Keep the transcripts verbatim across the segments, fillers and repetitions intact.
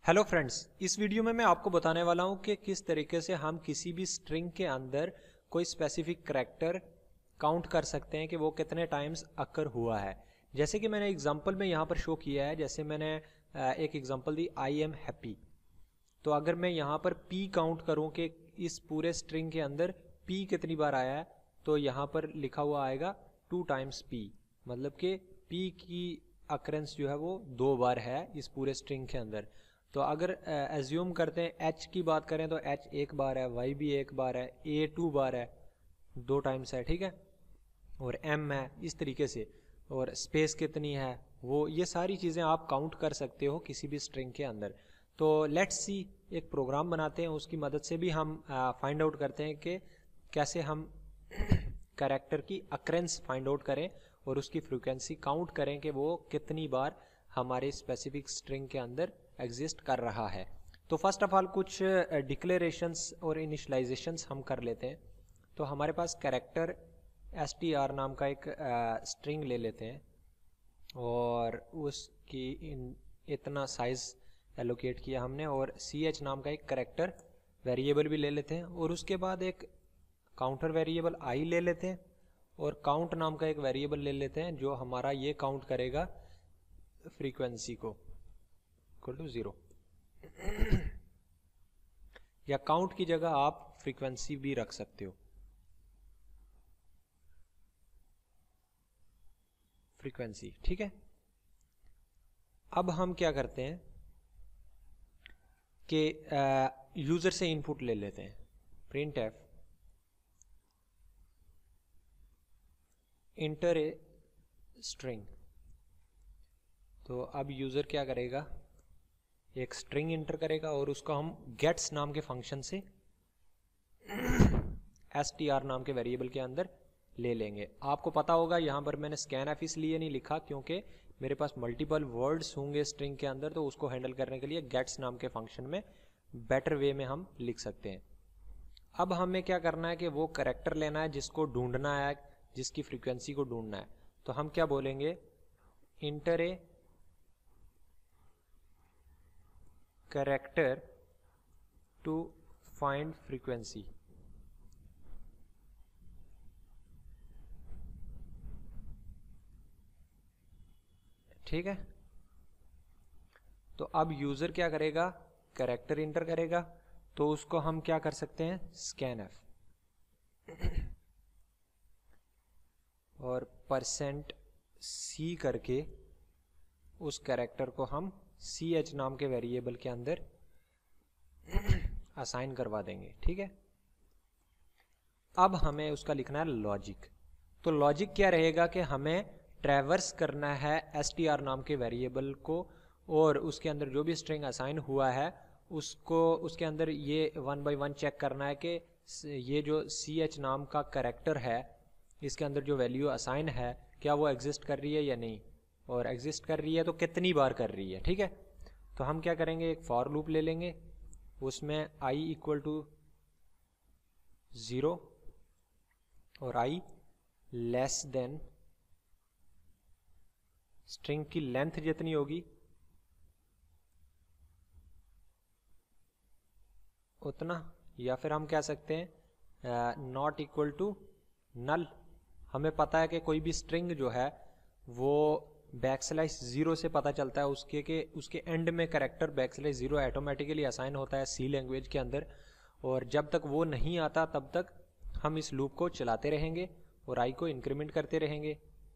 Hello friends, इस video में मैं आपको बताने वाला हूं कि किस तरीके से हम किसी भी स्ट्रिंग के अंदर कोई स्पेसिफिक करैक्टर काउंट कर सकते हैं कि वो कितने टाइम्स अकर हुआ है। जैसे कि मैंने एग्जांपल में यहाँ पर शो किया है, जैसे मैंने एक एग्जांपल दी आई एम हैप्पी। तो अगर मैं यहाँ पर p काउंट करूँ कि इस पूरे स्ट्रिंग के अंदर p कितनी बार आया है, तो यहाँ पर लिखा हुआ आएगा टू टाइम्स p, मतलब कि p की अकरेंस जो है वो दो बार है इस पूरे स्ट्रिंग के अंदर। तो अगर एज्यूम करते हैं h की बात करें तो h एक बार है, y भी एक बार है, a टू बार है, दो टाइम्स है, ठीक है, और m है इस तरीके से, और स्पेस कितनी है वो, ये सारी चीज़ें आप काउंट कर सकते हो किसी भी स्ट्रिंग के अंदर। तो लेट्स सी, एक प्रोग्राम बनाते हैं, उसकी मदद से भी हम फाइंड आउट करते हैं कि कैसे हम कैरेक्टर की अक्रेंस फाइंड आउट करें और उसकी फ्रीक्वेंसी काउंट करें कि वो कितनी बार हमारे स्पेसिफिक स्ट्रिंग के अंदर एग्जिस्ट कर रहा है। तो फर्स्ट ऑफ ऑल कुछ डिक्लेरेशंस और इनिशलाइजेशंस हम कर लेते हैं। तो हमारे पास कैरेक्टर एस टी आर नाम का एक स्ट्रिंग ले लेते हैं और उसकी इन इतना साइज एलोकेट किया हमने, और सी एच नाम का एक कैरेक्टर वेरिएबल भी ले लेते हैं, और उसके बाद एक काउंटर वेरिएबल आई ले लेते हैं, और काउंट नाम का एक वेरिएबल ले लेते हैं जो हमारा ये काउंट करेगा फ्रीक्वेंसी को इक्वल टू जीरो। या काउंट की जगह आप फ्रीक्वेंसी भी रख सकते हो, फ्रीक्वेंसी, ठीक है। अब हम क्या करते हैं कि यूजर से इनपुट ले लेते हैं, print F enter a string. तो अब यूजर क्या करेगा, एक स्ट्रिंग इंटर करेगा और उसको हम गेट्स नाम के फंक्शन से एस टी आर नाम के वेरिएबल के अंदर ले लेंगे। आपको पता होगा यहाँ पर मैंने स्कैन एफ इसलिए नहीं लिखा क्योंकि मेरे पास मल्टीपल वर्ड्स होंगे स्ट्रिंग के अंदर, तो उसको हैंडल करने के लिए गेट्स नाम के फंक्शन में बेटर वे में हम लिख सकते हैं। अब हमें क्या करना है कि वो कैरेक्टर लेना है जिसको ढूंढना है, जिसकी फ्रीक्वेंसी को ढूंढना है। तो हम क्या बोलेंगे, enter a character to find frequency. ठीक है, तो अब यूजर क्या करेगा, कैरेक्टर इंटर करेगा, तो उसको हम क्या कर सकते हैं, स्कैन एफ और परसेंट सी करके उस कैरेक्टर को हम सी एच नाम के वेरिएबल के अंदर असाइन करवा देंगे, ठीक है। अब हमें उसका लिखना है लॉजिक। तो लॉजिक क्या रहेगा कि हमें ट्रैवर्स करना है एस टी आर नाम के वेरिएबल को, और उसके अंदर जो भी स्ट्रिंग असाइन हुआ है उसको उसके अंदर ये वन बाय वन चेक करना है कि ये जो सी एच नाम का कैरेक्टर है इसके अंदर जो वैल्यू असाइन है क्या वो एग्जिस्ट कर रही है या नहीं, और एग्जिस्ट कर रही है तो कितनी बार कर रही है, ठीक है। तो हम क्या करेंगे, एक फॉर लूप ले लेंगे, उसमें आई इक्वल टू ज़ीरो और आई लेस देन स्ट्रिंग की लेंथ जितनी होगी उतना, या फिर हम कह सकते हैं नॉट इक्वल टू नल। हमें पता है कि कोई भी स्ट्रिंग जो है वो बैक स्लैश जीरो से पता चलता है उसके के उसके एंड में character backslash zero automatically assign होता है सी लैंग्वेज के अंदर, और जब तक वो नहीं आता तब तक हम इस लूप को चलाते रहेंगे और आई को इंक्रीमेंट करते रहेंगे,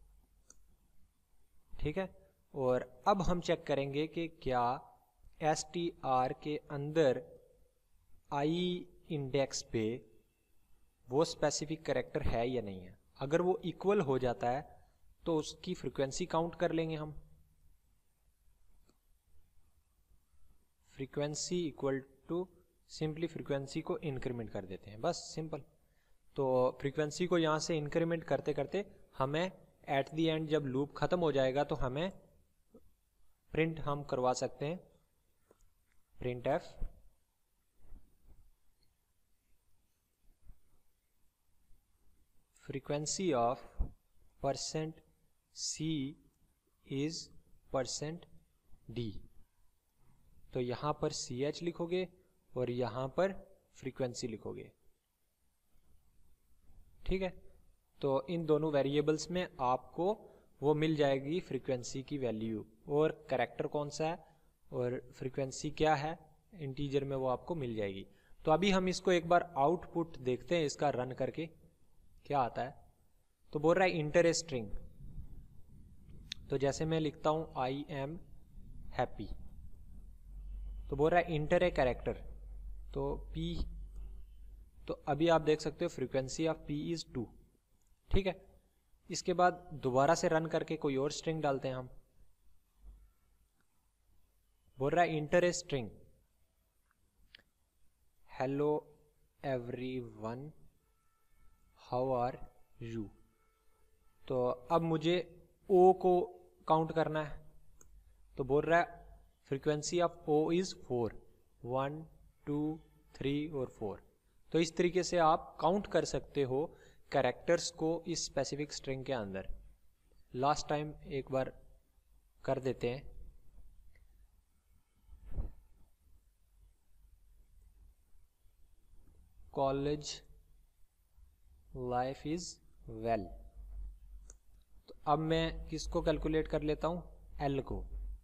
ठीक है। और अब हम चेक करेंगे कि क्या एस टी आर के अंदर आई इंडेक्स पे वो स्पेसिफिक कैरेक्टर है या नहीं है। अगर वो इक्वल हो जाता है तो उसकी फ्रीक्वेंसी काउंट कर लेंगे हम, frequency equal to simply frequency को इंक्रीमेंट कर देते हैं, बस सिंपल। तो फ्रीक्वेंसी को यहाँ से इंक्रीमेंट करते करते हमें एट द एंड जब लूप खत्म हो जाएगा तो हमें प्रिंट हम करवा सकते हैं, print F frequency of percent C is percent D. तो यहाँ पर सी एच लिखोगे और यहाँ पर फ्रीक्वेंसी लिखोगे, ठीक है। तो इन दोनों वेरिएबल्स में आपको वो मिल जाएगी फ्रीक्वेंसी की वैल्यू, और कैरेक्टर कौन सा है और फ्रीक्वेंसी क्या है इंटीजर में, वो आपको मिल जाएगी। तो अभी हम इसको एक बार आउटपुट देखते हैं इसका रन करके क्या आता है। तो बोल रहा है इंटर ए स्ट्रिंग, तो जैसे मैं लिखता हूं आई एम हैप्पी, तो बोल रहा है इंटर ए कैरेक्टर, तो पी, तो अभी आप देख सकते हो frequency of P is two, ठीक है। इसके बाद दोबारा से रन करके कोई और स्ट्रिंग डालते हैं हम। बोल रहा है enter a string hello everyone how are you, तो अब मुझे ओ को काउंट करना है, तो बोल रहा है frequency of O is four, one two three और फोर। तो इस तरीके से आप काउंट कर सकते हो कैरेक्टर्स को इस स्पेसिफिक स्ट्रिंग के अंदर। लास्ट टाइम एक बार कर देते हैं। कॉलेज लाइफ इज वेल, तो अब मैं किसको कैलकुलेट कर लेता हूं, एल को,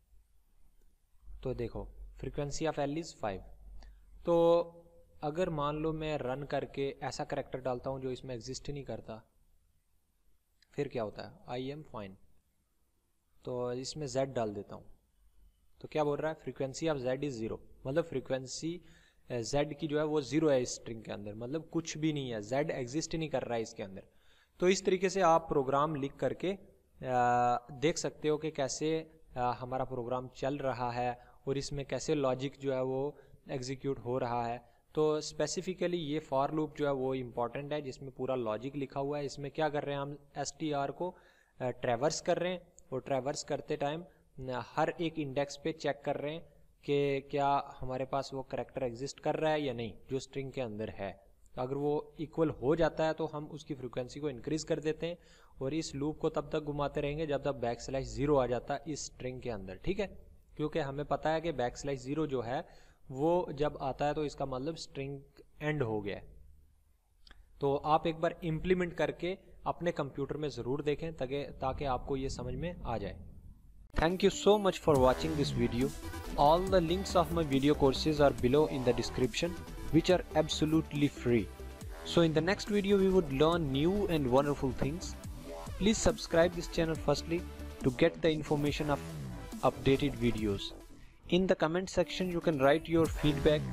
तो देखो frequency of L is five. तो अगर मान लो मैं रन करके ऐसा कैरेक्टर डालता हूं जो इसमें एग्जिस्ट ही नहीं करता, फिर क्या होता है, आई एम फाइन, तो इसमें जेड डाल देता हूं, तो क्या बोल रहा है frequency of Z is zero, मतलब फ्रीक्वेंसी जेड की जो है वो जीरो है इस स्ट्रिंग के अंदर, मतलब कुछ भी नहीं है, जेड एग्जिस्ट ही नहीं कर रहा है इसके अंदर। तो इस तरीके से आप प्रोग्राम लिख करके आ, देख सकते हो कि कैसे आ, हमारा प्रोग्राम चल रहा है और इसमें कैसे लॉजिक जो है वो एग्जीक्यूट हो रहा है। तो स्पेसिफिकली ये फॉर लूप जो है वो इम्पॉर्टेंट है, जिसमें पूरा लॉजिक लिखा हुआ है। इसमें क्या कर रहे हैं हम, एस टी आर को ट्रैवर्स कर रहे हैं, और ट्रैवर्स करते टाइम हर एक इंडेक्स पे चेक कर रहे हैं कि क्या हमारे पास वो कैरेक्टर एग्जिस्ट कर रहा है या नहीं जो स्ट्रिंग के अंदर है। अगर वो इक्वल हो जाता है तो हम उसकी फ्रीक्वेंसी को इंक्रीज कर देते हैं, और इस लूप को तब तक घुमाते रहेंगे जब तक बैक स्लैश जीरो आ जाता है इस स्ट्रिंग के अंदर, ठीक है। क्योंकि हमें पता है कि बैक स्लैश जीरो जो है वो जब आता है तो इसका मतलब स्ट्रिंग एंड हो गया है। तो आप एक बार इम्प्लीमेंट करके अपने कंप्यूटर में ज़रूर देखें ताकि ताकि आपको ये समझ में आ जाए। Thank you so much for watching this video. All the links of my video courses are below in the description, which are absolutely free. So in the next video we would learn new and wonderful things. Please subscribe this channel firstly to get the information of updated videos. In the comment section you can write your feedback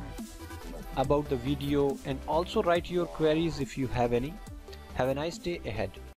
about the video and also write your queries if you have any. Have a nice day ahead.